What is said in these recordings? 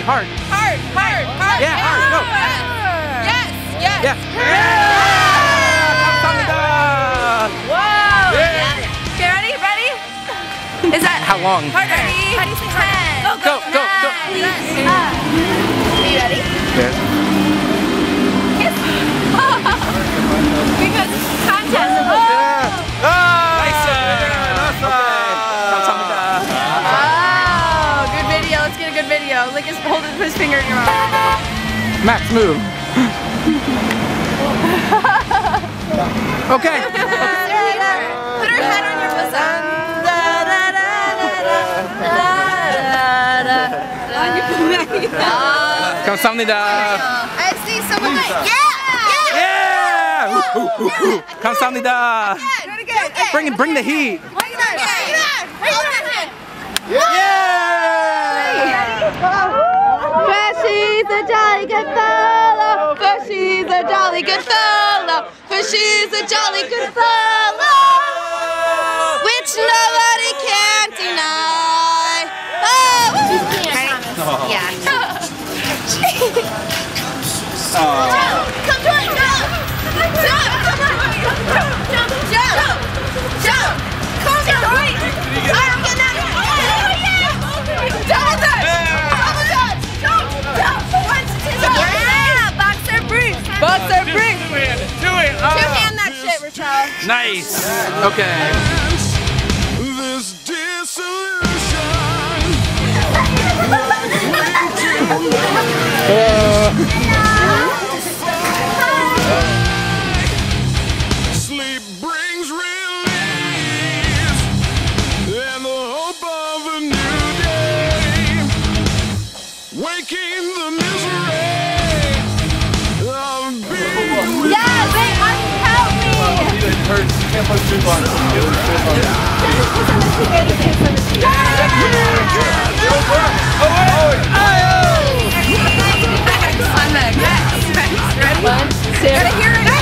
Heart. Heart. Yeah, heart. Go. Yes. Yeah. 감사합니다. Whoa. Yeah. Okay, ready? Is that How long? harder? Ready? How do you say 10? Go. Are you ready? Yes. Kiss. Because contest. Nice. 감사합니다. Oh, good video. Let's get a good video. Like hold his finger in your mouth. Max, move. Okay. Put her head on your bosom. 감사합니다. I see someone. Yeah. 감사합니다. Do it again. Bring the heat. For she's a jolly good fellow. For she's a jolly good fellow. For she's a jolly good fellow. Which nobody can deny. Oh. Yeah. Come join. Jump. Come join. I'm getting out of here. Double touch. Yeah, boxer brief. Do it. Two-hand that shit, Rochelle. Nice. Okay. This dissolution. Sleep brings release and the hope of a new day. Waking the misery of being. Yeah, wait, help me. It hurts. You can't put strip on. Ready? 1, 2. Gotta hear it.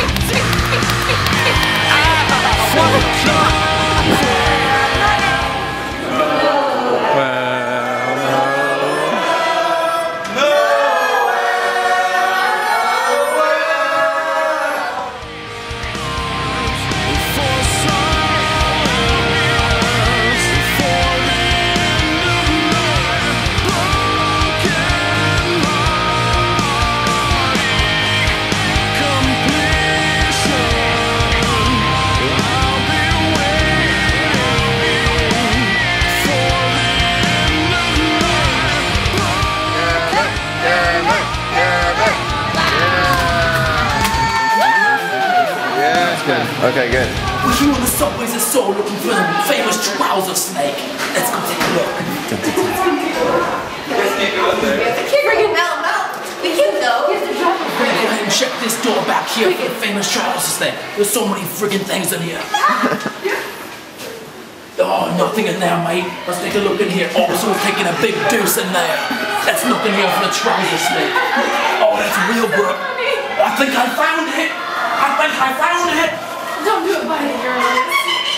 Okay, good. We're here on the subways of Seoul looking for the famous trouser snake. Let's go take a look. Friggin' melt. We can though. Go ahead and check this door back here for the famous trouser snake. There's so many friggin' things in here. Oh, nothing in there, mate. Let's take a look in here. Oh, someone's taking a big deuce in there. That's nothing here for the trouser snake. Oh, that's real good. I think I found it. I found it. Don't do it by the girls.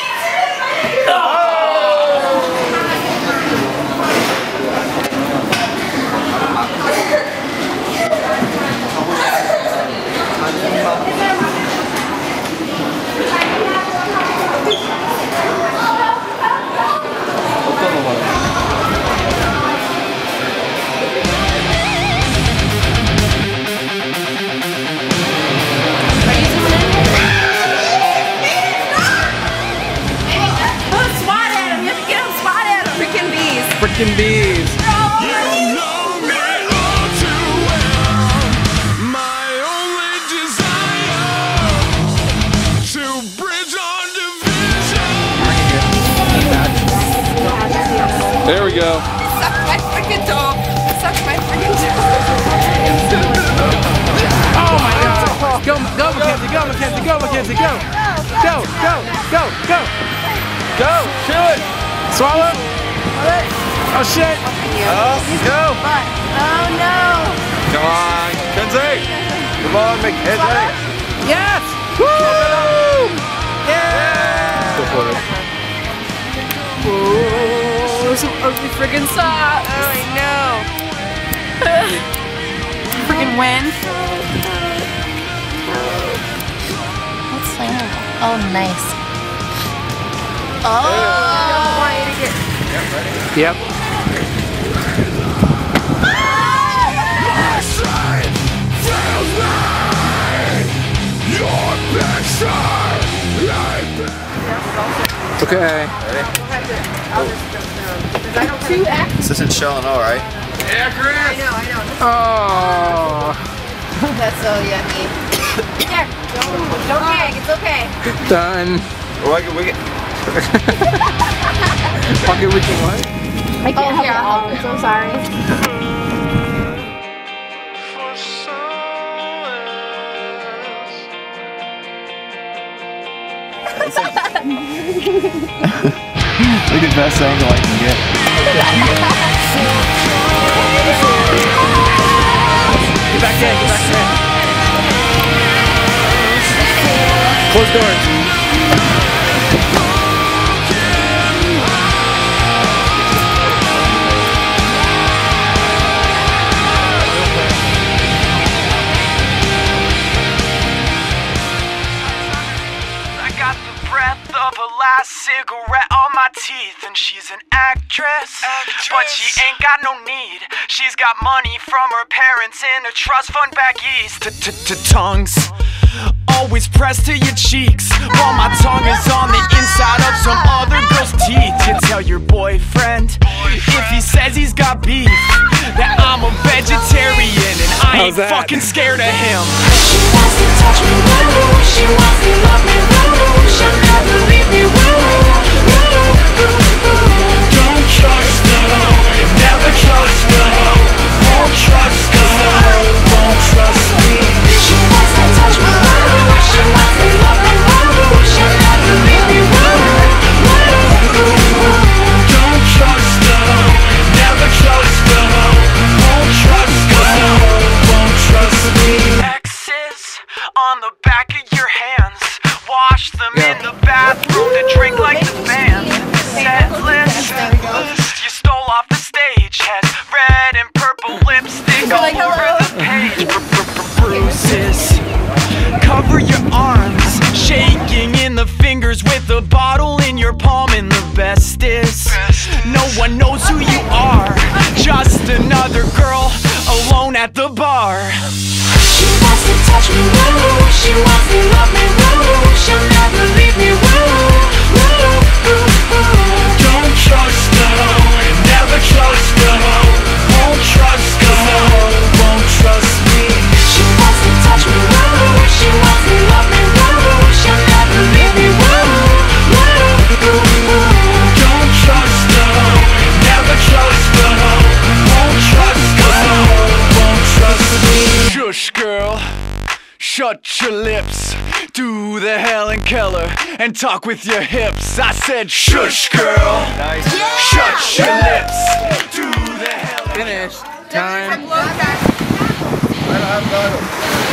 Freaking bees. You know me all too well. My only desire to bridge our division. There we go. Suck my freaking toe. Suck my freaking toe. Oh my God. Go, Mackenzie, go, Mackenzie, go. Go. Chew it. Swallow. Oh shit. Oh, go. Oh no. Come on, Kenzie. Come on, Mackenzie. Yes. Woo. Yeah. Go for it. Oh, some ugly friggin' socks. Oh, I know. Freaking win. What's that? Oh, nice. Oh! Yep. Okay. This isn't shelling all right. I know. Oh. That's so yummy. There, don't gag, it's okay. Done. We get. Pocket wiki what? I can't help it. I'm so sorry. Look at the best angle I can get. Get back in, get back in. Close doors. Of her last cigarette on my teeth, and she's an actress, but she ain't got no need. She's got money from her parents in a trust fund back east. Tongues always pressed to your cheeks, while my tongue is on the inside of some other girl's teeth. You tell your boyfriend if he says he's got beef that I'm a vegetarian and I ain't fucking scared of him. She wants to touch me, woo. She wants to love me, woo. She'll never leave me, woo. Don't trust her, never trust her. Won't trust her, won't trust me. She wants to touch me, woo. She wants to love me, woo. She'll never leave me, woo. Don't trust her, never trust her. Won't trust her, won't trust me. X's on the back of your hands, wash them in the bathroom to drink like the band. Set list you stole off the stage has red and purple lipstick all over the page. Bruises cover your arms, shaking in the fingers with a bottle in your palm. And the best is no one knows who you are, just another girl alone at the bar. She wants to touch me, woo. She wants to love me, woo. She'll never leave me, woo. Don't trust her, never trust her. Won't trust her, won't trust me. She wants to touch me, woo. She wants to love me, woo. She'll never leave me, woo. Don't trust her, never trust her. Won't trust her, won't trust me. Shush, girl, shut your lips. Do the Helen Keller and talk with your hips. I said shush, girl. Nice. Shut your lips. Do the Helen. Finished. Time. I don't have